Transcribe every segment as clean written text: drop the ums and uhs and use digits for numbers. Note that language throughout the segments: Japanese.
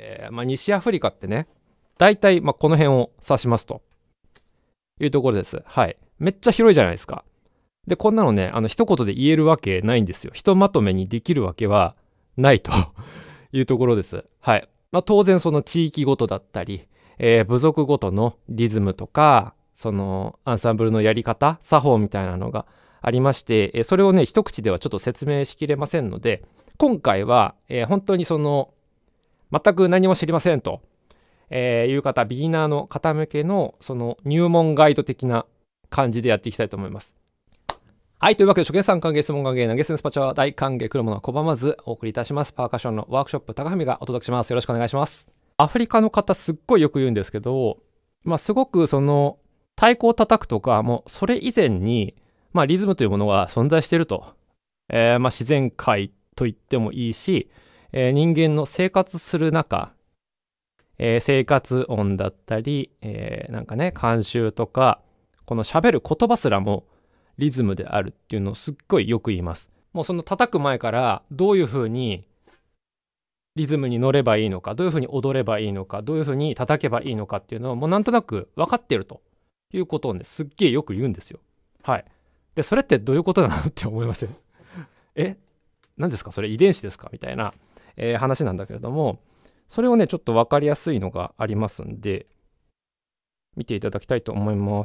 西アフリカってね、大体この辺を指しますというところです。はい。めっちゃ広いじゃないですか。で、こんなのね、一言で言えるわけないんですよ。ひとまとめにできるわけはないというところです。はい。当然その地域ごとだったり、部族ごとのリズムとか、そのアンサンブルのやり方、作法みたいなのがありまして、それをね、一口ではちょっと説明しきれませんので、今回は、本当にその、全く何も知りませんと、いう方、ビギナーの方向けの、その入門ガイド的な感じでやっていきたいと思います。はい、というわけで、初見さん歓迎、質問歓迎、投げ銭スパチャは大歓迎、来るものは拒まずお送りいたします。パーカッションのワークショップ、高文がお届けします。よろしくお願いします。アフリカの方、すっごいよく言うんですけど、すごくその、太鼓を叩くとか、もうそれ以前に、リズムというものが存在していると。自然界と言ってもいいし、人間の生活する中、生活音だったり、なんかね、慣習とか、この喋る言葉すらもリズムであるっていうのをすっごいよく言います。もうその叩く前からどういうふうにリズムに乗ればいいのか、どういうふうに踊ればいいのか、どういうふうに叩けばいいのかっていうのをもうなんとなく分かってるということをね、すっげえよく言うんですよ。はい。で、それってどういうことなのって思いません？何ですかそれ遺伝子ですかみたいな、話なんだけれども、それをね、ちょっと分かりやすいのがありますんで、見ていただきたいと思います。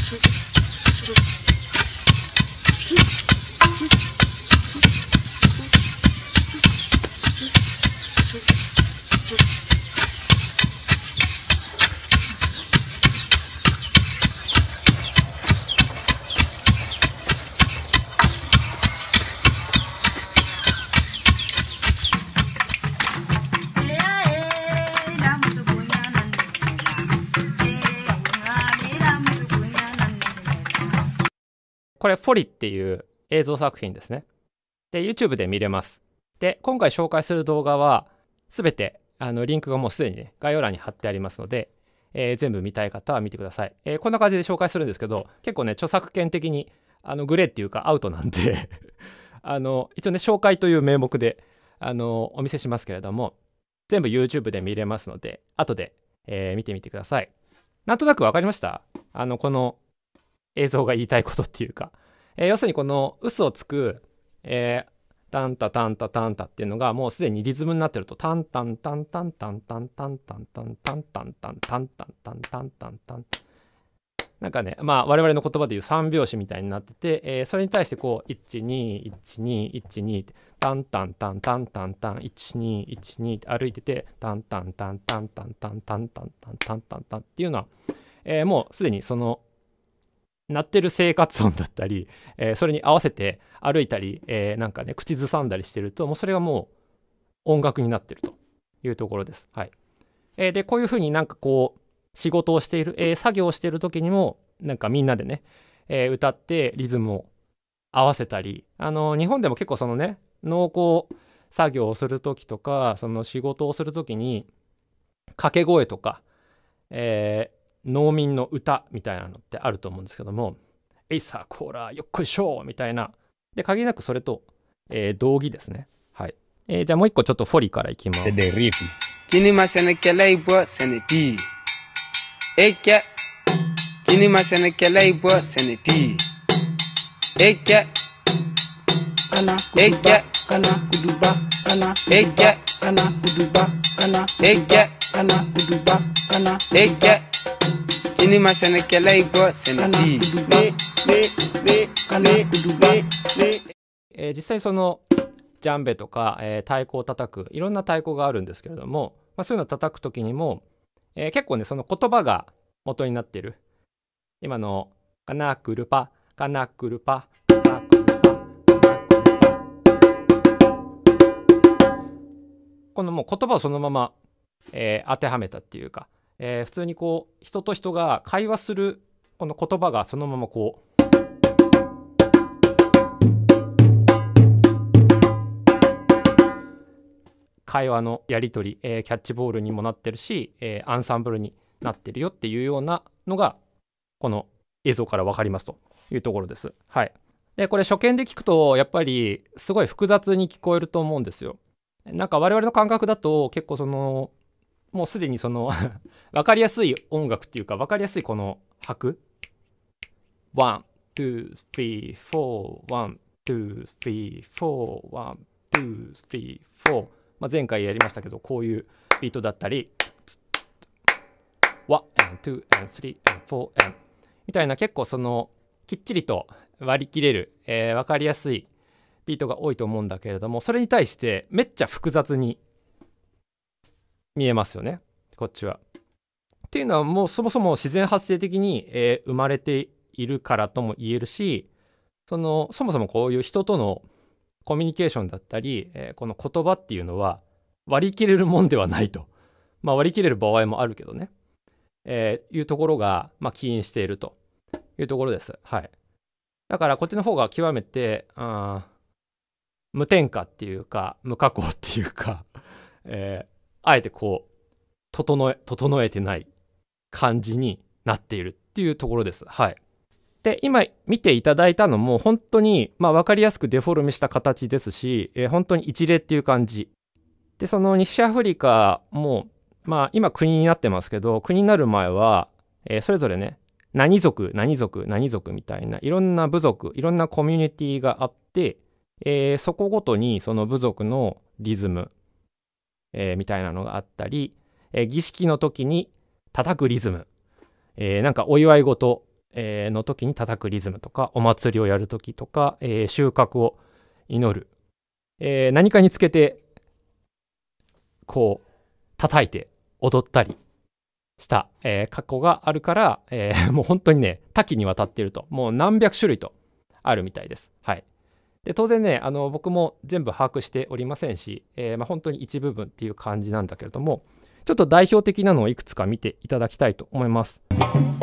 これフォリっていう映像作品ですね。で、YouTube で見れます。で、今回紹介する動画はすべてリンクがもうすでにね、概要欄に貼ってありますので、全部見たい方は見てください。こんな感じで紹介するんですけど、結構ね、著作権的にグレーっていうかアウトなんで一応ね、紹介という名目でお見せしますけれども、全部 YouTube で見れますので、後で、見てみてください。なんとなく分かりました？この映像が言いたいことっていうか、要するにこの嘘をつく、タンタタンタタンタっていうのがもうすでにリズムになってると、タンタンタンタンタンタンタンタンタンタンタンタンタンタンタンタンタンタン、なんかね、我々の言葉でいう三拍子みたいになってて、それに対してこう121212ってタンタンタンタンタンタン1212って歩いてて、タンタンタンタンタンタンタンタンタンタンタンタンっていうのは、もうすでにその鳴ってる生活音だったり、それに合わせて歩いたり、なんかね口ずさんだりしてると、もうそれがもう音楽になってるというところです。はい。でこういうふうになんかこう仕事をしている、作業をしている時にもなんかみんなでね、歌ってリズムを合わせたり、日本でも結構そのね農耕作業をする時とか、その仕事をする時に掛け声とか、農民の歌みたいなのってあると思うんですけども、エイサーコーラよっこいしょみたいな、で限りなくそれと、同義ですね。はい。じゃあもう一個ちょっとフォリからいきます。 Kini masenekele ibo seneti. Eke. Kini masenekele ibo seneti. Eke. Kana eke. Kana kuduba. Kana eke. Kana kuduba. Kana eke. Kana kuduba. Kana eke. Kini masenekele ibo seneti. Kana kuduba. 実際そのジャンベとか、太鼓を叩くいろんな太鼓があるんですけれども、そういうのを叩く時にも、結構ねその言葉が元になっている、今のカナクルパカナクルパカナクルパカナクルパ、このもう言葉をそのまま、当てはめたっていうか、普通にこう人と人が会話するこの言葉がそのままこう会話のやり取り、キャッチボールにもなってるし、アンサンブルになってるよっていうようなのがこの映像から分かりますというところです。はい。でこれ初見で聞くとやっぱりすごい複雑に聞こえると思うんですよ。なんか我々の感覚だと結構そのもうすでにその分かりやすい音楽っていうか分かりやすいこの拍1、2、3、4、1、2、3、4、1、2、3、4、まあ、前回やりましたけどこういうビートだったり1 and 2 and 3 and 4 and みたいな結構そのきっちりと割り切れる、分かりやすいビートが多いと思うんだけれどもそれに対してめっちゃ複雑に見えますよねこっちは。っていうのはもうそもそも自然発生的に、生まれているからとも言えるしそもそもこういう人とのコミュニケーションだったり、この言葉っていうのは割り切れるもんではないと。まあ割り切れる場合もあるけどね。いうところが、まあ、起因しているというところです。はい。だからこっちの方が極めて無添加っていうか無加工っていうか、あえてこう整えてない感じになっているっていうところです。はい。で今見ていただいたのも本当に、まあ、分かりやすくデフォルメした形ですし、本当に一例っていう感じでその西アフリカもまあ今国になってますけど国になる前は、それぞれね何族何族何族みたいないろんな部族いろんなコミュニティがあって、そこごとにその部族のリズム、みたいなのがあったり、儀式の時に叩くリズム、なんかお祝い事の時に叩くリズムとかお祭りをやる時とか、収穫を祈る、何かにつけてこう叩いて踊ったりした、過去があるから、もう本当にね多岐にわたっているともう何百種類とあるみたいです。はい。で当然ね僕も全部把握しておりませんし、まあ、本当に一部分っていう感じなんだけれどもちょっと代表的なのをいくつか見ていただきたいと思います。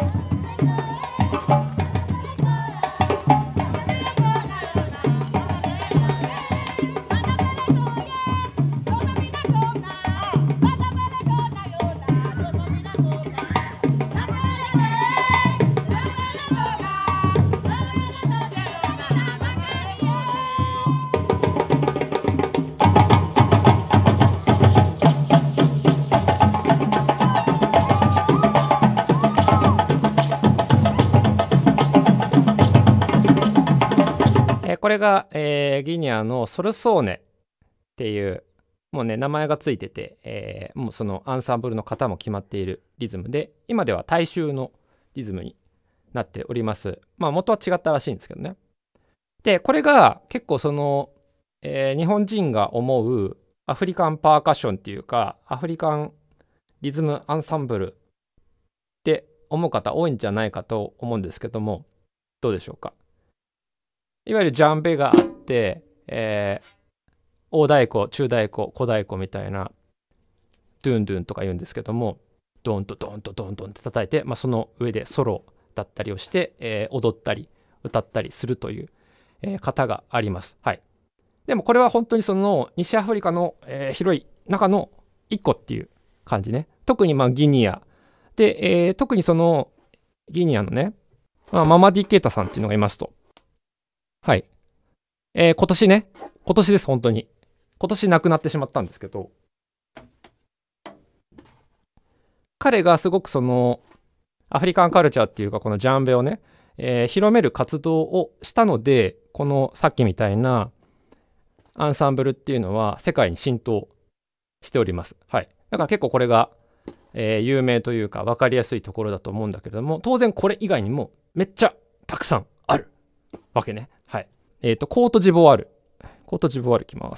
これが、ギニアのソルソーネっていうもうね名前がついてて、もうそのアンサンブルの型も決まっているリズムで今では大衆のリズムになっております。まあ元は違ったらしいんですけどね。でこれが結構その、日本人が思うアフリカンパーカッションっていうかアフリカンリズムアンサンブルって思う方多いんじゃないかと思うんですけどもどうでしょうか。いわゆるジャンベがあって、大太鼓中太鼓小太鼓みたいなドゥンドゥンとか言うんですけどもドンとドンとドンドンって叩いて、まあ、その上でソロだったりをして、踊ったり歌ったりするという、型があります。はい。でもこれは本当にその西アフリカの、広い中の一個っていう感じね。特にまあギニアで、特にそのギニアのね、まあ、ママディ・ケイタさんっていうのがいますと。はい。今年です、本当に。今年亡くなってしまったんですけど、彼がすごくそのアフリカンカルチャーっていうかこのジャンベをね、広める活動をしたのでこのさっきみたいなアンサンブルっていうのは世界に浸透しております。はい。だから結構これが、有名というか分かりやすいところだと思うんだけれども当然これ以外にもめっちゃたくさんあるわけね。はい。コートジボワール。コートジボワールいきます。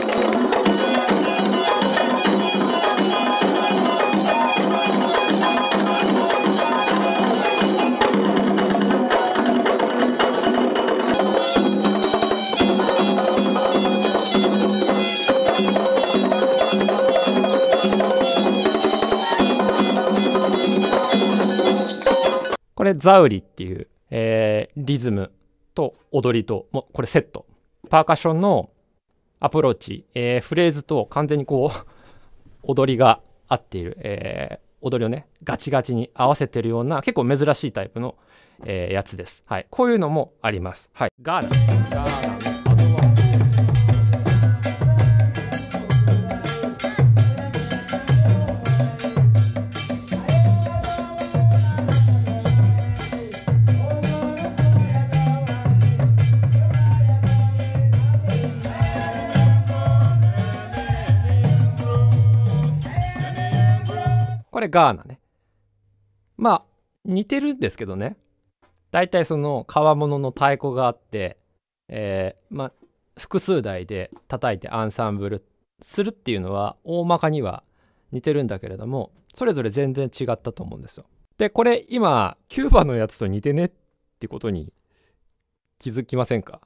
これザウリっていう、リズムと踊りともこれセットパーカッションのアプローチ、フレーズと完全にこう踊りが合っている、踊りをねガチガチに合わせてるような結構珍しいタイプの、やつです。はい。こういうのもあります。はい。ガーナのこれガーナね。まあ似てるんですけどね。だいたいその革物の太鼓があって、まあ複数台で叩いてアンサンブルするっていうのは大まかには似てるんだけれども、それぞれ全然違ったと思うんですよ。でこれ今キューバのやつと似てねってことに気づきませんか？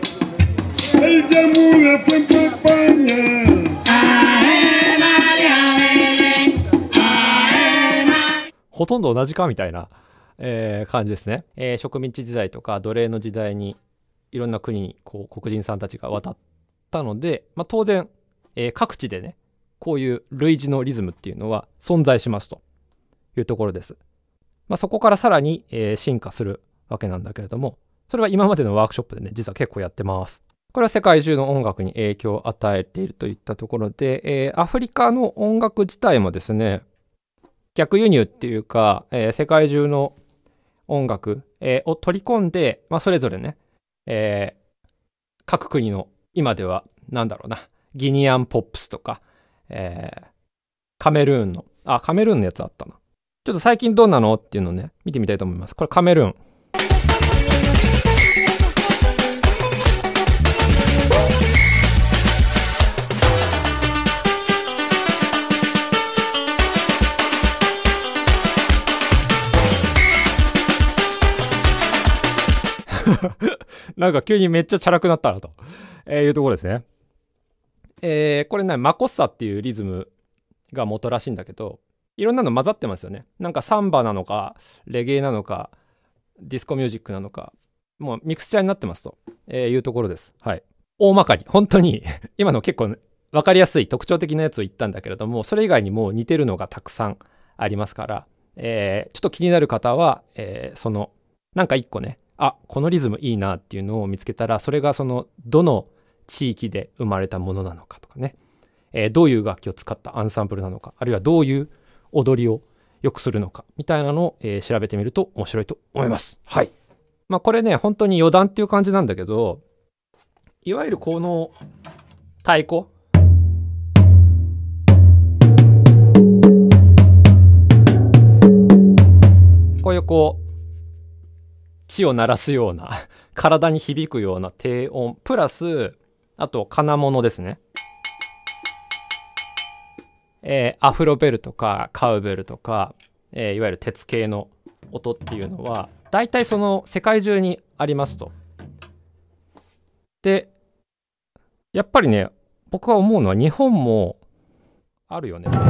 ほとんど同じかみたいな、感じですね。植民地時代とか奴隷の時代にいろんな国にこう黒人さんたちが渡ったので、まあ、当然、各地でねこういう類似のリズムっていうのは存在しますというところです。まあ、そこからさらに、進化するわけなんだけれども、それは今までのワークショップでね実は結構やってます。これは世界中の音楽に影響を与えているといったところで、アフリカの音楽自体もですね逆輸入っていうか、世界中の音楽、を取り込んで、まあ、それぞれね、各国の今ではなんだろうなギニアンポップスとか、カメルーンのカメルーンのやつあったな。ちょっと最近どうなのっていうのをね見てみたいと思います。これカメルーン。なんか急にめっちゃチャラくなったなと、いうところですね。これねマコッサっていうリズムが元らしいんだけど、いろんなの混ざってますよね。なんかサンバなのかレゲエなのかディスコミュージックなのか、もうミクスチャーになってますと、いうところです。はい。大まかに本当に今の結構分かりやすい特徴的なやつを言ったんだけれども、それ以外にも似てるのがたくさんありますから、ちょっと気になる方は、そのなんか一個ねこのリズムいいなっていうのを見つけたら、それがそのどの地域で生まれたものなのかとかね、どういう楽器を使ったアンサンブルなのか、あるいはどういう踊りをよくするのかみたいなのを、調べてみると面白いと思います。はい。まあこれね本当に余談っていう感じなんだけど、いわゆるこの太鼓、こういう地を鳴らすような体に響くような低音プラス、あと金物ですね。アフロベルとかカウベルとか、いわゆる鉄系の音っていうのは大体その世界中にありますと。でやっぱりね僕は思うのは日本もあるよね。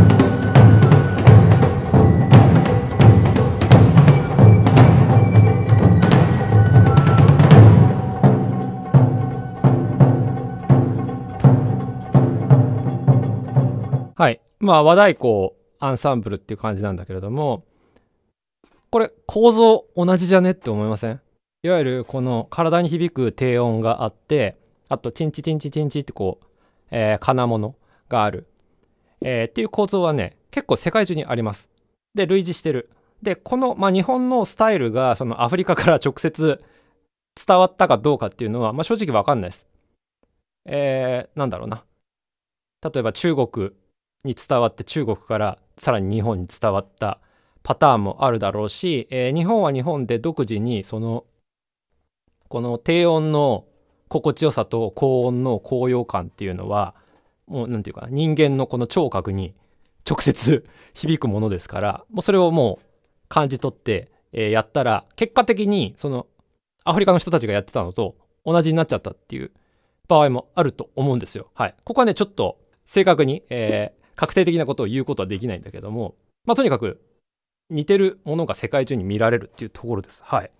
はい。まあ和太鼓アンサンブルっていう感じなんだけれども、これ構造同じじゃねって思いません？いわゆるこの体に響く低音があって、あとチンチチンチチンチって金物がある、っていう構造はね結構世界中にあります。で類似してる。でこの、日本のスタイルがそのアフリカから直接伝わったかどうかっていうのは、正直わかんないです。なんだろうな、例えば中国に伝わって中国からさらに日本に伝わったパターンもあるだろうし、日本は日本で独自にこの低音の心地よさと高音の高揚感っていうのはもうなんていうか人間のこの聴覚に直接響くものですから、もうそれをもう感じ取って、やったら結果的にそのアフリカの人たちがやってたのと同じになっちゃったっていう場合もあると思うんですよ。はい。ここはねちょっと正確に、確定的なことを言うことはできないんだけども、とにかく似てるものが世界中に見られるっていうところです。はい。